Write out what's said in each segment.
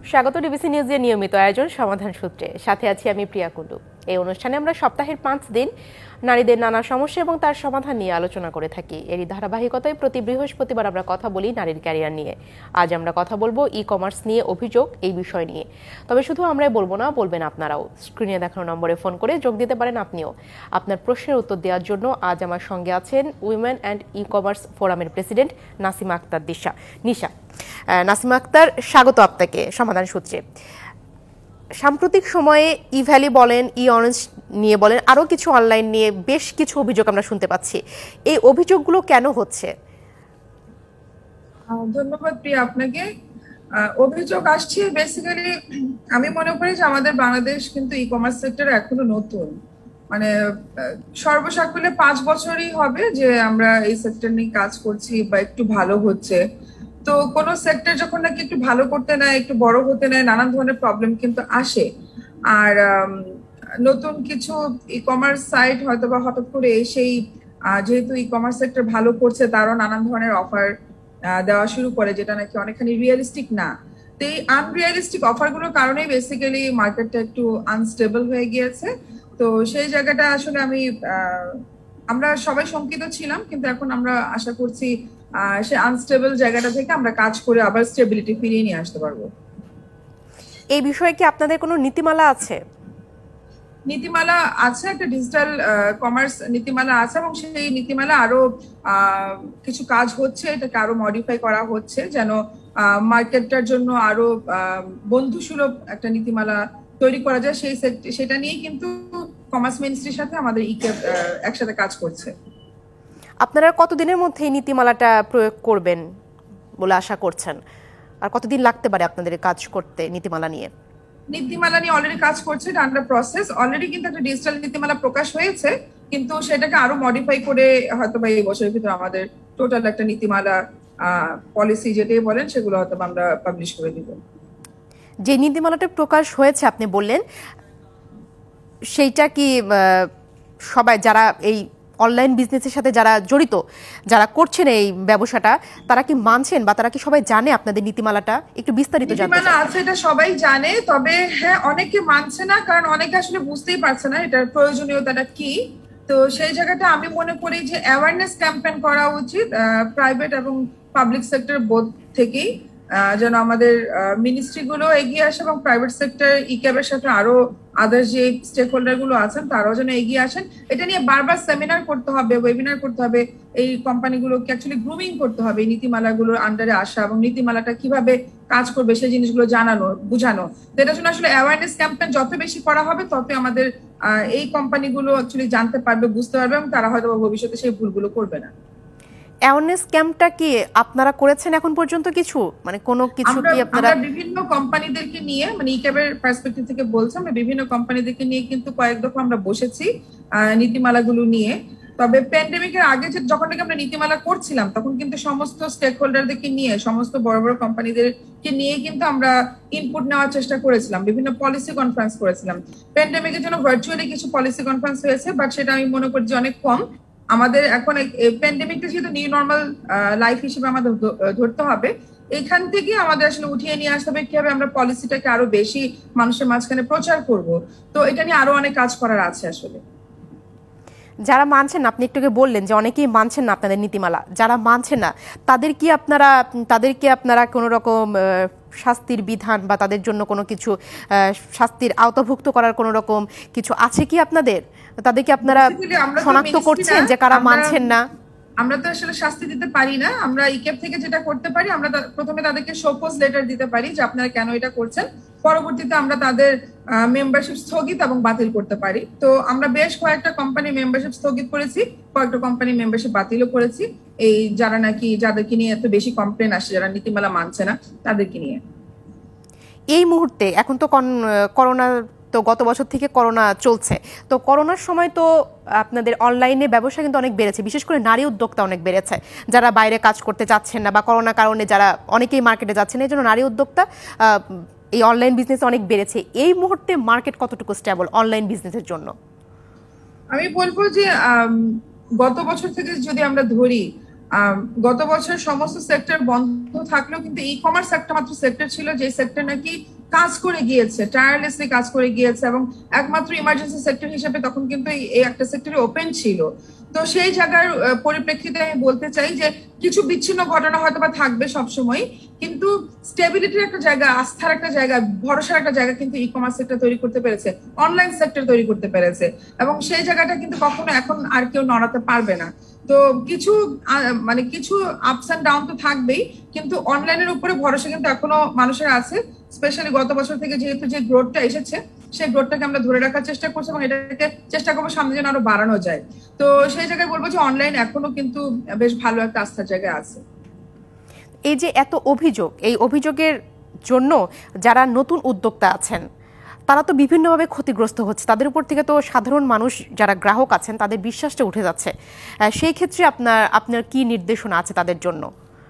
স্বাগত ডিবিসি নিউজের নিয়মিত আয়োজন সমাধান সূত্রে। সাথে আছি আমি প্রিয়া কুণ্ডু। এই অনুষ্ঠানে আমরা সপ্তাহের 5 দিন নারীদের নানা সমস্যা এবং তার সমাধান নিয়ে আলোচনা করে থাকি। এরই ধারাবাহিকতায় প্রতি বৃহস্পতিবার আমরা কথা বলি নারীর ক্যারিয়ার নিয়ে। আজ আমরা কথা বলবো ই-কমার্স নিয়ে, অভিযোগ এই বিষয় নিয়ে। তবে শুধু আমরাই বলবো না, বলবেন আপনারাও। স্ক্রিনে দেখানো নম্বরে ফোন করে যোগ দিতে পারেন আপনিও। আপনার প্রশ্নের উত্তর দেওয়ার জন্য আজ আমার সঙ্গে আছেন উইমেন অ্যান্ড ই-কমার্স ফোরামের প্রেসিডেন্ট নাসিমা আক্তার নিশা। নাসিমা আক্তার, স্বাগত আপনাকে সমাধান সূত্রে। সাম্প্রতিক সময়ে ই ভ্যালি বলেন, ই অরেঞ্জ নিয়ে বলেন, আরও কিছু অনলাইন নিয়ে বেশ কিছু অভিযোগ আমরা শুনতে পাচ্ছি। এই অভিযোগগুলো কেন হচ্ছে? ধন্যবাদ প্রিয়া আপনাকে। অভিযোগ আসছে বেসিক্যালি, আমি মনে করি যে আমাদের বাংলাদেশ কিন্তু ই কমার্স সেক্টর এখনো নতুন, মানে সর্বসাকুল্যে 5 বছরই হবে যে আমরা এই সেক্টর নিয়ে কাজ করছি বা একটু ভালো হচ্ছে। তো কোনো সেক্টর যখন নাকি একটু ভালো করতে নেয়, একটু বড় হতে নেয়, নানান ধরনের প্রবলেম কিন্তু আসে। আর নতুন কিছু ই কমার্স সাইট হয়তো বা হঠাৎ করে এসেই, যেহেতু ই কমার্স সেক্টর ভালো করছে, তারও নানান ধরনের অফার দেওয়া শুরু করে, যেটা নাকি অনেকখানি রিয়েলিস্টিক না। তো এই আনরিয়ালিস্টিক অফার গুলোর কারণেই বেসিক্যালি মার্কেটটা একটু আনস্টেবল হয়ে গিয়েছে। তো সেই জায়গাটা আসলে আমরা সবাই শঙ্কিত ছিলাম, কিন্তু এখন আমরা আশা করছি সে আনস্টেবল জায়গাটা থেকে আমরা কাজ করে আবার স্টেবিলিটি ফিরিয়ে নিয়ে আসতে পারবো। এই বিষয়ে কি আপনাদের কোনো নীতিমালা আছে? নীতিমালা আছে, একটা ডিজিটাল কমার্স নীতিমালা আছে, এবং সেই নীতিমালা আরো কিছু কাজ হচ্ছে, এটাকে আরো মডিফাই করা হচ্ছে যেন মার্কেটটার জন্য আরো বন্ধুসুলভ একটা নীতিমালা তৈরি করা যায়। সেটা নিয়ে কিন্তু কমার্স মিনিস্ট্রির সাথে আমাদের ইকে একসাথে কাজ করছে। আপনারা কতদিনের মধ্যে এই নীতিমালাটা প্রয়োগ করবেন বলে আশা করছেন, আর কতদিন লাগতে পারে আপনাদের কাজ করতে নীতিমালা নিয়ে? নীতিমালা নিয়ে অলরেডি কাজ করছে, এটা আন্ডার প্রসেস। অলরেডি কিন্তু একটা ডিজিটাল নীতিমালা প্রকাশ হয়েছে, কিন্তু সেটাকে আরো মডিফাই করে হয়তো বা এই বছরের ভিতরে আমাদের টোটাল একটা নীতিমালা পলিসি যেটাই বলেন সেগুলো হয়তো আমরা পাবলিশ করে দিব। যে নীতিমালাটা প্রকাশ হয়েছে আপনি বললেন, সেইটা কি সবাই যারা এই অনলাইন বিজনেসের সাথে যারা জড়িত, যারা করছেন এই ব্যবসাটা, তারা কি মানছেন বা তারা কি সবাই জানে আপনাদের নীতিমালাটা? একটু বিস্তারিত জানতে চাই। আছে, এটা সবাই জানে, তবে হ্যাঁ অনেকে মানছে না, কারণ অনেকে আসলে বুঝতেই পারছে না এটার প্রয়োজনীয়তাটা কি। তো সেই জায়গাটা আমি মনে করি যে অ্যাওয়ারনেস ক্যাম্পেইন করা উচিত প্রাইভেট এবং পাবলিক সেক্টর বোথ থেকেই, যেন আমাদের মিনিস্ট্রি গুলো এগিয়ে আসে এবং প্রাইভেট সেক্টর ইক্যাবের সাথে আরো আদার যে স্টেক হোল্ডার গুলো আছেন তারাও যেন এগিয়ে আসেন। এটা নিয়ে বারবার সেমিনার করতে হবে, ওয়েবিনার করতে হবে, এই কোম্পানিগুলোকে অ্যাকচুয়ালি গ্রুমিং করতে হবে এই নীতিমালাগুলোর আন্ডারে আসা এবং নীতিমালাটা কিভাবে কাজ করবে সেই জিনিসগুলো জানানো, বুঝানো। এটার জন্য আসলে অ্যাওয়ারনেস ক্যাম্পেইন যত বেশি করা হবে তত আমাদের এই কোম্পানিগুলো অ্যাকচুয়ালি জানতে পারবে, বুঝতে পারবে, এবং তারা হয়তো ভবিষ্যতে সেই ভুলগুলো করবে না। অ্যাওয়ারনেস ক্যাম্পটা কি আপনারা করেছেন এখন পর্যন্ত কিছু, মানে কোনো কিছু কি আপনারা? বিভিন্ন কোম্পানিদেরকে নিয়ে, মানে ইক্যাবের পার্সপেক্টিভ থেকে বলছি, আমরা বিভিন্ন কোম্পানিদেরকে নিয়ে কিন্তু কয়েক দফা আমরা বসেছি নীতিমালাগুলো নিয়ে। তবে প্যান্ডেমিকের আগে যখন থেকে আমরা নীতিমালা করছিলাম তখন কিন্তু সমস্ত স্টেক হোল্ডারদেরকে নিয়ে, সমস্ত বড় বড় কোম্পানিদেরকে নিয়ে কিন্তু আমরা ইনপুট নেওয়ার চেষ্টা করেছিলাম, বিভিন্ন পলিসি কনফারেন্স করেছিলাম। প্যান্ডেমিকের জন্য ভার্চুয়ালি কিছু পলিসি কনফারেন্স হয়েছে, বাট সেটা আমি মনে করি যে অনেক কম। আমাদের এখন প্যান্ডেমিকটা যেহেতু নিউ নর্মাল লাইফ হিসেবে আমাদের ধরতে হবে, এখান থেকে আমাদের আসলে উঠিয়ে নিয়ে আসতে হবে কিভাবে আমরা পলিসিটাকে আরো বেশি মানুষের মাঝখানে প্রচার করব। তো এটা নিয়ে আরো অনেক কাজ করার আছে আসলে। যারা মানছেন, আপনি একটু বললেন যে অনেকেই মানছেন না আপনাদের নীতিমালা, যারা মানছেন না তাদেরকে আপনারা কোনো রকম শাস্তির বিধান বা তাদের জন্য কোনো কিছু শাস্তির আওতাভুক্ত করার কোনো রকম কিছু আছে কি আপনাদের? তাদেরকে আপনারা শনাক্ত করছেন যে কারা মানছেন না? আমরা তো আসলে শাস্তি দিতে পারি না। আমরা ইকেপ থেকে যেটা করতে পারি, আমরা প্রথমে তাদেরকে শোকজ লেটার দিতে পারি যে আপনারা কেন এটা করছেন। পরবর্তীতে আমরা তাদের মেম্বারশিপ স্থগিত এবং বাতিল করতে পারি। তো আমরা বেশ কয়েকটা কোম্পানি মেম্বারশিপ স্থগিত করেছি, কয়েকটা কোম্পানি মেম্বারশিপ বাতিলও করেছি, এই যাদেরকে নিয়ে এত বেশি কমপ্লেন আসে, যারা নীতিমালা মানছে না তাদেরকে নিয়ে। এই মুহূর্তে এখন তো করোনা, তো গত বছর থেকে করোনা চলছে, তো করোনার সময় তো আপনাদের অনলাইনে ব্যবসা কিন্তু অনেক বেড়েছে, বিশেষ করে নারী উদ্যোক্তা অনেক বেড়েছে, যারা বাইরে কাজ করতে চাচ্ছেন না বা করোনার কারণে যারা অনেকেই মার্কেটে যাচ্ছেন, এই জন্য নারী উদ্যোক্তা এই অনলাইন বিজনেস অনেক বেড়েছে। এই মুহূর্তে মার্কেট কতটুকু স্টেবল অনলাইন বিজনেসের জন্য? আমি বলবো যে গত বছর থেকে যদি আমরা ধরি, গত বছর সমস্ত সেক্টর বন্ধ থাকলেও কিন্তু ই কমার্স একটা মাত্র সেক্টর ছিল যে সেক্টর নাকি কাজ করে গিয়েছে, টায়ারলেসলি কাজ করে গিয়েছে, এবং একমাত্র ইমার্জেন্সি সেক্টর হিসেবে তখন কিন্তু এই একটা সেক্টরে ওপেন ছিল। তো সেই জায়গার পরিপ্রেক্ষিতে আমি বলতে চাই যে কিছু বিচ্ছিন্ন ঘটনা হয়তো বা থাকবে সবসময়, কিন্তু স্টেবিলিটির একটা জায়গা, আস্থার একটা জায়গা, ভরসার একটা জায়গা কিন্তু ই কমার্স সেক্টর তৈরি করতে পেরেছে, অনলাইন সেক্টর তৈরি করতে পেরেছে, এবং সেই জায়গাটা কিন্তু কখনো এখন আর কেউ নড়াতে পারবে না। তো কিছু মানে কিছু আপস এন্ড ডাউন তো থাকবেই, কিন্তু অনলাইনের উপরে ভরসা কিন্তু এখনো মানুষের আছে। স্পেশালি গত বছর থেকে যেহেতু যে গ্রোথটা এসেছে, সেই গ্রোথটাকে আমরা ধরে রাখার চেষ্টা করছি এবং এটাকে চেষ্টা করবো সামনে যেন আরো বাড়ানো যায়। তো সেই জায়গায় বলবো যে অনলাইন এখনো কিন্তু বেশ ভালো একটা আস্থার জায়গায় আছে। এই যে এত অভিযোগ, এই অভিযোগের জন্য যারা নতুন উদ্যোক্তা আছেন তারা তো বিভিন্নভাবে ক্ষতিগ্রস্ত হচ্ছে, তাদের উপর থেকে তো সাধারণ মানুষ যারা গ্রাহক আছেন তাদের বিশ্বাসটা উঠে যাচ্ছে। সেই ক্ষেত্রে আপনার কি নির্দেশনা আছে তাদের জন্য?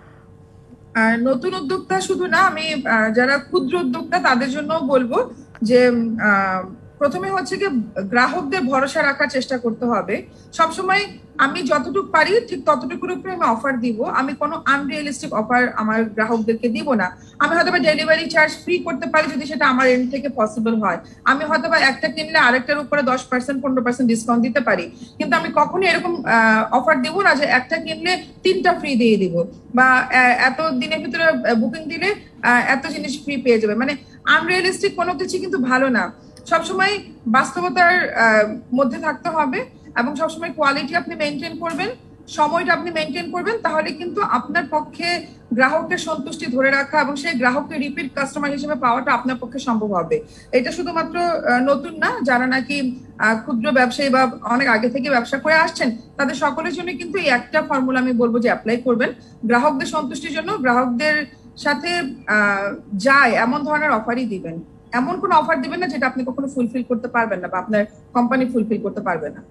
নতুন উদ্যোক্তা শুধু না, আমি যারা ক্ষুদ্র উদ্যোক্তা তাদের জন্য বলবো যে প্রথমে হচ্ছে কি গ্রাহকদের ভরসা রাখার চেষ্টা করতে হবে সবসময়। আমি যতটুকু পারি ঠিক ততটুকুর উপরে আমি অফার দিব, আমি কোনো আনরিয়েলিস্টিক অফার আমার গ্রাহকদেরকে দিব না। আমি হয়তো বা ডেলিভারি চার্জ ফ্রি করতে পারি যদি সেটা আমার এন্ড থেকে পসিবল হয়। আমি হয়তো বা একটা কিনলে আরেকটার উপরে 10% 15% ডিসকাউন্ট দিতে পারি, কিন্তু আমি কখনোই এরকম অফার দিব না যে একটা কিনলে 3টা ফ্রি দিয়ে দিব, বা এত দিনের ভিতরে বুকিং দিলে এত জিনিস ফ্রি পেয়ে যাবে। মানে আনরিয়েলিস্টিক কোনো কিছু কিন্তু ভালো না। সবসময় বাস্তবতার মধ্যে থাকতে হবে, এবং সবসময় কোয়ালিটি আপনি মেনটেন করবেন, সময়টা আপনি মেনটেন করবেন, তাহলে কিন্তু আপনার পক্ষে গ্রাহকের সন্তুষ্টি ধরে রাখা এবং সেই গ্রাহককে রিপিট কাস্টমার হিসেবে পাওয়াটা আপনার পক্ষে সম্ভব হবে। এটা শুধুমাত্র নতুন না, যারা নাকি ক্ষুদ্র ব্যবসায়ী বা অনেক আগে থেকে ব্যবসা করে আসছেন তাদের সকলের জন্য কিন্তু এই একটা ফর্মুলা আমি বলবো যে অ্যাপ্লাই করবেন। গ্রাহকদের সন্তুষ্টির জন্য গ্রাহকদের সাথে যায় এমন ধরনের অফারই দিবেন, এমন কোন অফার দিবেন না যেটা আপনি কখনো ফুলফিল করতে পারবেন না বা আপনার কোম্পানি ফুলফিল করতে পারবে না।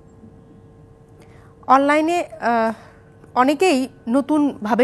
অনলাইনে অনেকেই নতুনভাবে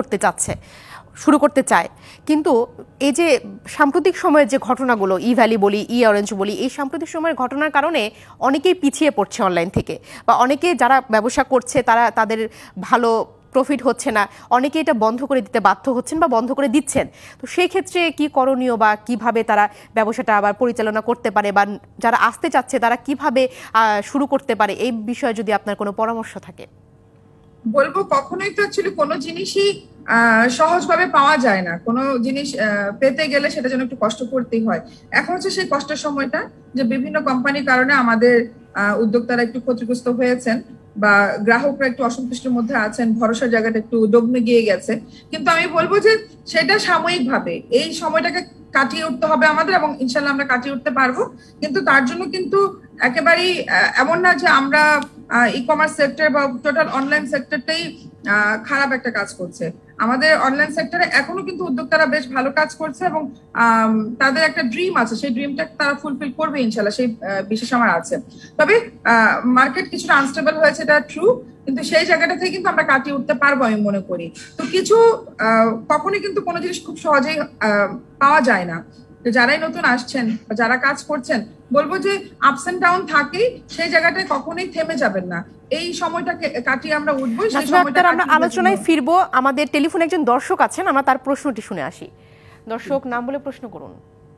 শুরু করতে চায়, কিন্তু এই যে সাম্প্রতিক সময়ের যে ঘটনাগুলো, ই ভ্যালি বলি, ই অরেঞ্জ বলি, এই সাম্প্রতিক সময়ের ঘটনার কারণে অনেকেই পিছিয়ে পড়ছে অনলাইন থেকে, বা অনেকে যারা ব্যবসা করছে তাদের ভালো প্রফিট হচ্ছে না, অনেকে এটা বন্ধ করে দিতে বাধ্য হচ্ছেন বা বন্ধ করে দিচ্ছেন। তো সেই ক্ষেত্রে কি করণীয়, বা কিভাবে তারা ব্যবসাটা আবার পরিচালনা করতে পারে, বা যারা আসতে চাচ্ছে তারা কিভাবে শুরু করতে পারে, এই বিষয়ে যদি আপনার কোনো পরামর্শ থাকে? বলবো কখনোই তো অ্যাকচুয়ালি কোনো জিনিসই সহজভাবে পাওয়া যায় না। কোনো জিনিস পেতে গেলে সেটা যেন একটু কষ্ট করতেই হয়। এখন হচ্ছে সেই কষ্টের সময়টা, যে বিভিন্ন কোম্পানির কারণে আমাদের উদ্যোক্তারা একটু ক্ষতিগ্রস্ত হয়েছেন বা গ্রাহকরা একটু অসন্তুষ্টির মধ্যে আছেন, ভরসার জায়গাটা একটু ডগমে গিয়ে গেছে। কিন্তু আমি বলবো যে সেটা সাময়িকভাবে, এই সময়টাকে কাটিয়ে উঠতে হবে আমাদের, এবং ইনশাল্লাহ আমরা কাটিয়ে উঠতে পারবো। কিন্তু তার জন্য কিন্তু একেবারেই এমন না যে আমরা ই কমার্স সেক্টর বা টোটাল অনলাইন সেক্টরটাই খারাপ একটা কাজ করছে। আমাদের অনলাইন সেক্টরে এখনো কিন্তু উদ্যোক্তারা বেশ ভালো কাজ করছে, এবং তাদের একটা ড্রিম আছে, সেই ড্রিমটা তারা ফুলফিল করবে ইনশাল্লাহ, সেই বিশ্বাস আমার আছে। তবে মার্কেট কিছুটা আনস্টেবল হয়েছে, এটা ট্রু, কিন্তু সেই জায়গাটা থেকে কিন্তু আমরা কাটিয়ে উঠতে পারবো আমি মনে করি। তো কিছু কখনোই কিন্তু কোনো জিনিস খুব সহজেই পাওয়া যায় না। যারাই নতুন আসছেন বা যারা কাজ করছেন, বলবো যে আপস এন্ড ডাউন থাকেই, সেই জায়গাটায় কখনোই থেমে যাবেন না। এই সময়টাকে কাটিয়ে আমরা উঠবো। আমরা আলোচনায় ফিরবো। আমাদের টেলিফোনে একজন দর্শক আছেন, আমরা তার প্রশ্নটি শুনে আসি। দর্শক, নাম বলে প্রশ্ন করুন।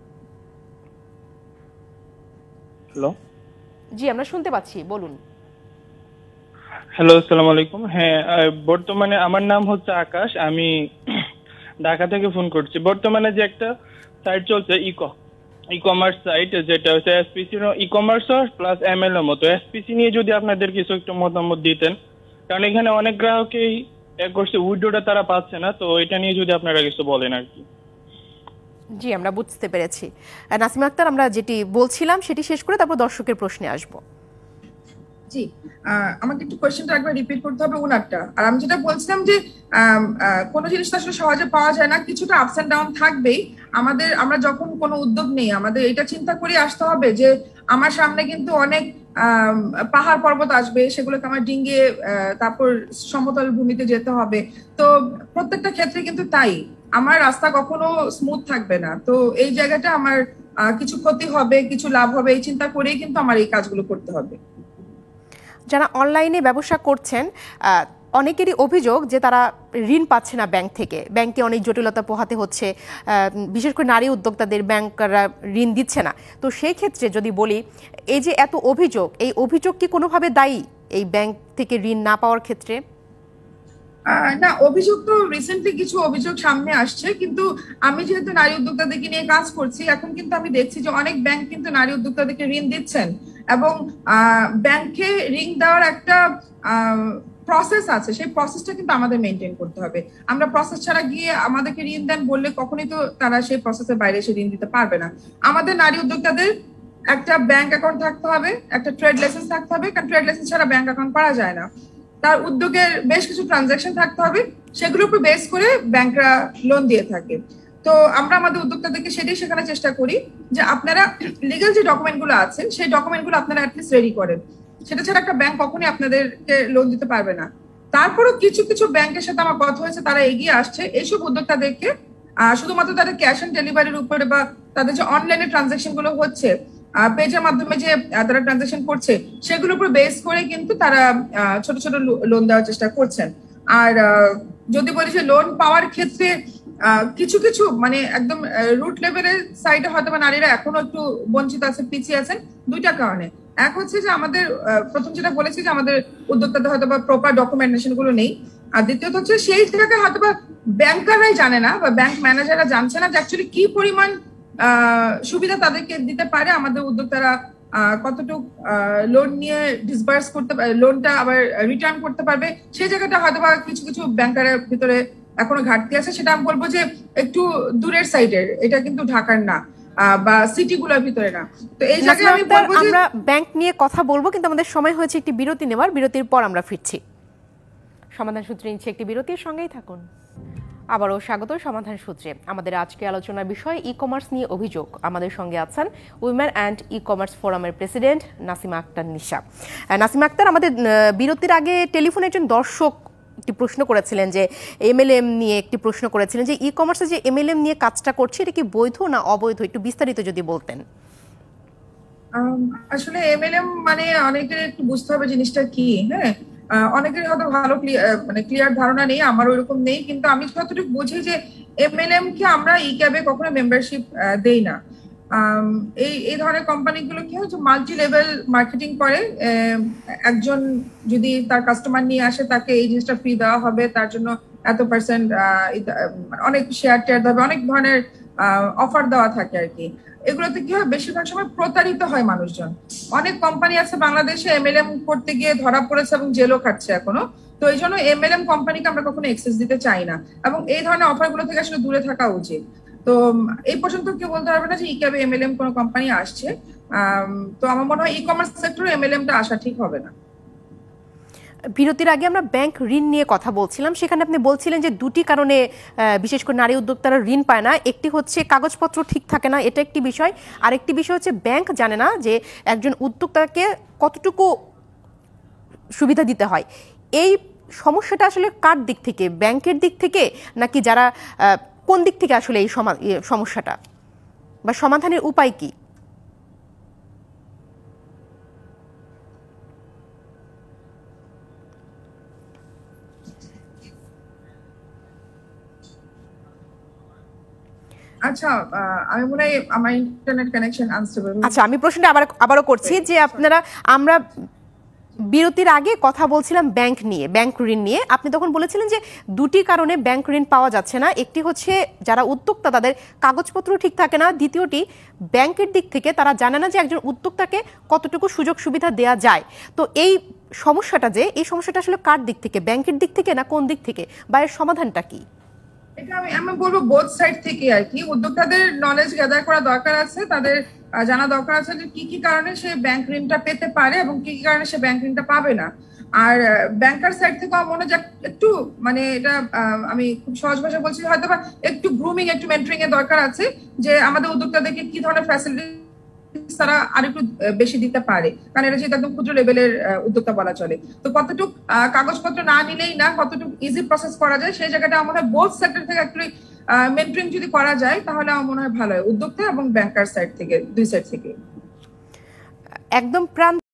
হ্যালো, জি আমরা শুনতে পাচ্ছি, বলুন। হ্যালো, আসসালামু আলাইকুম। হ্যাঁ, বর্তমানে আমার নাম হচ্ছে আকাশ, আমি ঢাকা থেকে ফোন করছি। বর্তমানে যে একটা সাইট চলছে ই কমার্স সাইট, যেটা হচ্ছে SPC e-commerce plus ML এর মতো, এসপিসি নিয়ে যদি আপনাদের কিছু একটু মতামত দিতেন, কারণ এখানে অনেক গ্রাহকেই এক করছে উইড্রোটা তারা পাচ্ছে না, তো এটা নিয়ে যদি আপনারা কিছু বলেন আর কি। জি আমরা বুঝতে পেরেছি। নাসিমা আক্তার, আমরা যেটি বলছিলাম সেটি শেষ করে তারপর দর্শকের প্রশ্নে আসবো। জি, আমাকে একটু কোয়েশ্চেনটা একবার রিপিট করতে হবে ওনারটা। আর আমি যেটা বলছিলাম যে কোনো জিনিস আসলে সহজে পাওয়া যায় না, কিছুটা আপস এন্ড ডাউন থাকবেই। আমরা যখন কোনো উদ্যোগ নেই, আমাদের এটা চিন্তা করে আসতে হবে যে আমার সামনে কিন্তু অনেক পাহাড় পর্বত আসবে, সেগুলোকে আমার ডিঙ্গিয়ে তারপর সমতল ভূমিতে যেতে হবে। তো প্রত্যেকটা ক্ষেত্রে কিন্তু তাই, আমার রাস্তা কখনো স্মুথ থাকবে না। তো এই জায়গাটা আমার কিছু ক্ষতি হবে, কিছু লাভ হবে, এই চিন্তা করেই কিন্তু আমার এই কাজগুলো করতে হবে। যারা অনলাইনে ব্যবসা করছেন অনেকেরই অভিযোগ যে তারা ঋণ পাচ্ছে না ব্যাংক থেকে, ব্যাংকে অনেক জটিলতা পোহাতে হচ্ছে, বিশেষ করে নারী উদ্যোক্তাদের ব্যাংকরা ঋণ দিচ্ছে না। তো সেই ক্ষেত্রে যদি বলি, এই যে এত অভিযোগ, এই অভিযোগ কি কোনোভাবে দায়ী এই ব্যাংক থেকে ঋণ না পাওয়ার ক্ষেত্রে? না, অভিযোগ তো রিসেন্টলি কিছু অভিযোগ সামনে আসছে, কিন্তু আমি যেহেতু নারী উদ্যোক্তাদেরকে নিয়ে কাজ করছি, এখন কিন্তু আমি দেখছি যে অনেক ব্যাংক কিন্তু নারী উদ্যোক্তাদেরকে ঋণ দিচ্ছেন, এবং ব্যাংকে ঋণ দেওয়ার একটা প্রসেস আছে, সেই প্রসেসটা কিন্তু আমাদের মেনটেন করতে হবে। আমরা প্রসেস ছাড়া গিয়ে আমাদেরকে ঋণ দেন বললে কখনোই তো তারা সেই প্রসেসের বাইরে এসে ঋণ দিতে পারবে না। আমাদের নারী উদ্যোক্তাদের একটা ব্যাংক অ্যাকাউন্ট থাকতে হবে, একটা ট্রেড লাইসেন্স থাকতে হবে, কারণ ট্রেড লাইসেন্স ছাড়া ব্যাংক অ্যাকাউন্ট করা যায় না। তার উদ্যোগের বেশ কিছু ট্রানজাকশন থাকতে হবে, সেগুলোর উপর বেস করে ব্যাংকরা লোন দিয়ে থাকে। তো আমরা আমাদের উদ্যোক্তাদেরকে সেটাই শেখানোর চেষ্টা করি যে আপনারা লিগাল যে ডকুমেন্ট গুলো আছে সেই ডকুমেন্ট গুলো আপনারা অ্যাটলিস্ট রেডি করেন, সেটা ছাড়া একটা ব্যাংক কখনই আপনাদেরকে লোন দিতে পারবে না। তারপরও কিছু কিছু ব্যাংকের সাথে আমার কথা হয়েছে, তারা এগিয়ে আসছে এইসব উদ্যোক্তাদেরকে শুধুমাত্র তাদের ক্যাশ অন ডেলিভারির উপরে বা তাদের যে অনলাইনে ট্রানজাকশন গুলো হচ্ছে পেজের মাধ্যমে যে তারা ট্রানজাকশন করছে সেগুলোর উপর বেস করে কিন্তু তারা ছোট ছোট লোন দেওয়ার চেষ্টা করছেন। আর যদি বলি যে লোন পাওয়ার ক্ষেত্রে কিছু কিছু মানে একদম রুট লেভেলের সাইডে হয়তো বা নারীরা এখনো একটু বঞ্চিত আছে, পিছিয়ে আছেন দুইটা কারণে। এক হচ্ছে যে আমাদের প্রথম যেটা বলেছি যে আমাদের উদ্যোক্তাদের হয়তো বা প্রপার ডকুমেন্টেশন গুলো নেই, আর দ্বিতীয়ত হচ্ছে সেই জায়গায় হয়তো বা ব্যাংকাররাই জানে না বা ব্যাংক ম্যানেজাররা জানছে না যে অ্যাকচুয়ালি কি পরিমাণ সুবিধা তাদেরকে দিতে পারে, আমাদের উদ্যোক্তারা কতটুকু লোন নিয়ে ডিসবার্স করতে পারে, লোনটা আবার রিটার্ন করতে পারবে, সেই জায়গাটা হয়তো বা কিছু কিছু ব্যাংকারের ভিতরে এখনো ঘাটতি আছে। সেটা আমি বলবো যে একটু দূরের সাইডের, এটা কিন্তু ঢাকার না বা সিটি গুলোর ভিতরে না। তো এই জায়গায় আমি বলবো যে আমরা ব্যাংক নিয়ে কথা বলবো, কিন্তু আমাদের সময় হয়েছে একটি বিরতি নেওয়ার। বিরতির পর আমরা ফিরছি। সমাধান সূত্রে নিচ্ছে একটি বিরতির, সঙ্গেই থাকুন। আবারও স্বাগত সমাধান সূত্রে। আমাদের আজকে আলোচনার বিষয় ই কমার্স নিয়ে অভিযোগ। আমাদের সঙ্গে আছেন উইমেন অ্যান্ড ই কমার্স ফোরামের প্রেসিডেন্ট নাসিমা আক্তার নিশা। নাসিমা আক্তার, আমাদের বিরতির আগে টেলিফোনে একজন দর্শক একটি প্রশ্ন করেছিলেন, যে এমএলএম নিয়ে একটি প্রশ্ন করেছিলেন যে ই কমার্সে যে এমএলএম নিয়ে কাজটা করছে এটা কি বৈধ না অবৈধ, একটু বিস্তারিত যদি বলতেন। আসলে এমএলএম মানে অনেকের একটু বুঝতে হবে জিনিসটা কি। হ্যাঁ, অনেকের হয়তো ভালো মানে ক্লিয়ার ধারণা নেই, আমার ওইরকম নেই, কিন্তু আমি যতটুকু বুঝি যে এমএলএম কে আমরা ই ক্যাবে কখনো মেম্বারশিপ দেই না। এই ধরনের কোম্পানিগুলো কি হয় যে মাল্টি লেভেল মার্কেটিং করে, একজন যদি তার কাস্টমার নিয়ে আসে তাকে এই জিনিসটা ফ্রি দেওয়া হবে, তার জন্য এত পার্সেন্ট অনেক শেয়ার টেয়ার দেওয়া হবে, অনেক ধরনের অফার দেওয়া থাকে আর কি। এগুলোতে কি হয় বেশিরভাগ সময় প্রতারিত হয় মানুষজন। অনেক কোম্পানি আছে বাংলাদেশে এমএলএম করতে গিয়ে ধরা পড়েছে এবং জেলও খাচ্ছে এখনো। তো এই জন্য এমএলএম কোম্পানিকে আমরা কখনো এক্সেস দিতে চাই না, এবং এই ধরনের অফার গুলো থেকে আসলে দূরে থাকা উচিত। তো এই পর্যন্ত কেউ বলতে পারবে না যে ই ক্যাবে এমএলএম কোনো কোম্পানি আসছে। তো আমার মনে হয় ই কমার্স সেক্টরে এমএলএমটা আসা ঠিক হবে না। বিরতির আগে আমরা ব্যাংক ঋণ নিয়ে কথা বলছিলাম, সেখানে আপনি বলছিলেন যে দুটি কারণে বিশেষ করে নারী উদ্যোক্তারা ঋণ পায় না। একটি হচ্ছে কাগজপত্র ঠিক থাকে না, এটা একটি বিষয়। আরেকটি বিষয় হচ্ছে ব্যাংক জানে না যে একজন উদ্যোক্তাকে কতটুকু সুবিধা দিতে হয়। এই সমস্যাটা আসলে কার দিক থেকে, ব্যাংকের দিক থেকে নাকি যারা, কোন দিক থেকে আসলে এই সমস্যাটা বা সমাধানের উপায় কি? আচ্ছা, আমি মনে হয় আমার ইন্টারনেট কানেকশন আনস্টেবল। আচ্ছা, আমি প্রশ্নটা আবারও করছি যে আমরা বিরতির আগে কথা বলছিলাম ব্যাংক নিয়ে, ব্যাংক ঋণ নিয়ে। আপনি তখন বলেছিলেন যে দুটি কারণে ব্যাংক ঋণ পাওয়া যাচ্ছে না। একটি হচ্ছে যারা উদ্যোক্তা তাদের কাগজপত্র ঠিক থাকে না, দ্বিতীয়টি ব্যাংকের দিক থেকে তারা জানে না যে একজন উদ্যোক্তাকে কতটুকু সুযোগ সুবিধা দেওয়া যায়। তো এই সমস্যাটা আসলে কার দিক থেকে, ব্যাংকের দিক থেকে না কোন দিক থেকে, বা এর সমাধানটা কি? এটা আমি বলবো বোথ সাইড থেকে আর কি। উদ্যোক্তাদের নলেজ গ্যাদার করা দরকার আছে, তাদের জানা দরকার আছে যে কি কি কারণে সে ব্যাংক ঋণটা পেতে পারে এবং কি কি কারণে সে ব্যাংক ঋণটা পাবে না। আর ব্যাংকার সাইড থেকে আমার মনে হয় একটু মানে এটা আমি খুব সহজ ভাষায় বলছি, হয়তো বা একটু গ্রুমিং, একটু মেন্টরিং এর দরকার আছে, যে আমাদের উদ্যোক্তাদেরকে কি ধরনের ফ্যাসিলিটি তারা আরেকটু বেশি দিতে পারে, কারণ এটা যেহেতু একদম ক্ষুদ্র লেভেলের উদ্যোক্তা বলা চলে। তো কতটুকু কাগজপত্র না নিলেই না, কতটুকু ইজি প্রসেস করা যায়, সেই জায়গাটা আমার মনে হয় বোথ সেক্টর থেকে একটু মেন্টরিং যদি করা যায় তাহলে আমার মনে হয় ভালো হয়, উদ্যোক্তা এবং ব্যাংকার সাইড থেকে, দুই সাইড থেকে। একদম প্রান্ত